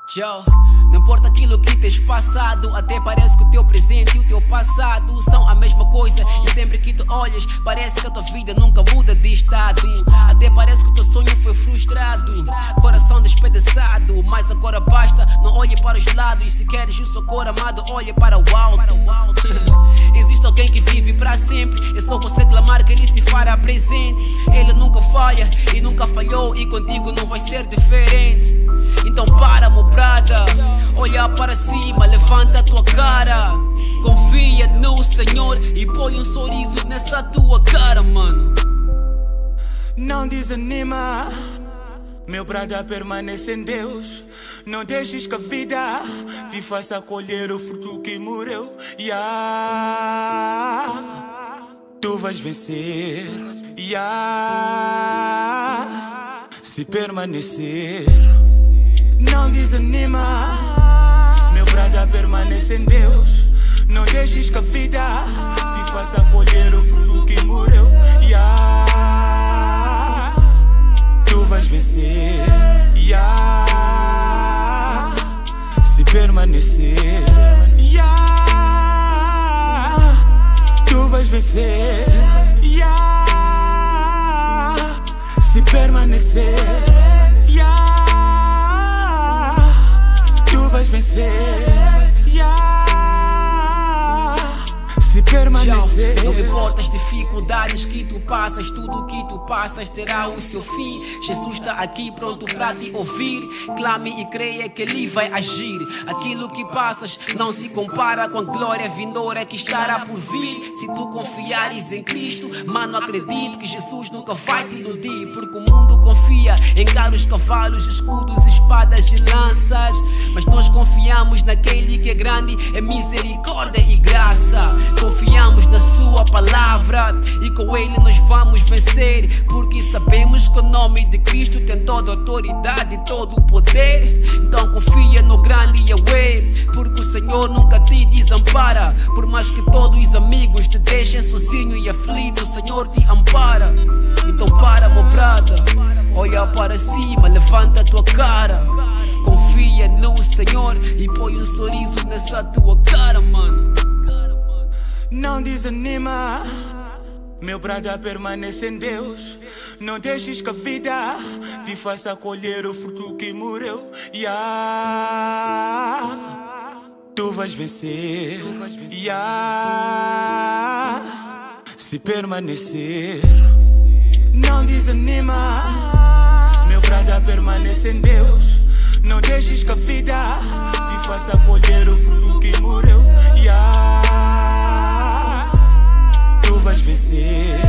Joe, não importa aquilo que tens passado, até parece que o teu presente e o teu passado são a mesma coisa. E sempre que tu olhas, parece que a tua vida nunca muda de estado. Até parece que o teu sonho foi frustrado, coração despedaçado. Mas agora basta, não olhe para os lados. E se queres o socorro amado, olhe para o alto. Existe alguém que vive para sempre, é só você clamar que ele se fará presente. Ele nunca falha e nunca falhou, e contigo não vai ser diferente. Então para, meu brada, olha para cima, levanta a tua cara. Confia no Senhor e põe um sorriso nessa tua cara, mano. Não desanima, meu brada, permanece em Deus. Não deixes que a vida te faça colher o fruto que morreu. Tu vais vencer, se permanecer. Não desanima, meu brada, permanece em Deus. Não deixes que a vida te faça colher o fruto que morreu. Tu vais vencer, se permanecer. Tu vais vencer, se permanecer. Tu vais vencer, se permanecer. Não importa as dificuldades que tu passas, tudo que tu passas terá o seu fim. Jesus está aqui pronto para te ouvir. Clame e creia que Ele vai agir. Aquilo que passas não se compara com a glória vindoura que estará por vir. Se tu confiares em Cristo, mano, acredite que Jesus nunca vai te iludir. Porque o mundo confia em carros, cavalos, escudos, espadas e lanças, mas nós confiamos naquele que é grande em misericórdia e graça. Confiamos na sua palavra e com ele nós vamos vencer, porque sabemos que o nome de Cristo tem toda a autoridade e todo o poder. Então confia no grande Yahweh, porque o Senhor nunca te desampara. Por mais que todos os amigos te deixem sozinho e aflito, o Senhor te ampara. Então para, meu brada, olha para cima, levanta a tua cara. Confia no Senhor e põe um sorriso nessa tua cara, mano. Não desanima, meu brada, permanece em Deus. Não deixes que a vida te faça colher o fruto que morreu. Tu vais vencer, se permanecer. Não desanima, meu brada, permanece em Deus. Não deixes que a vida te faça colher o fruto que morreu. Tu vais vencer,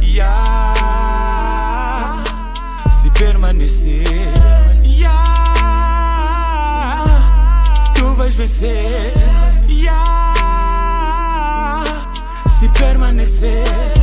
se permanecer. Tu vais vencer, se permanecer.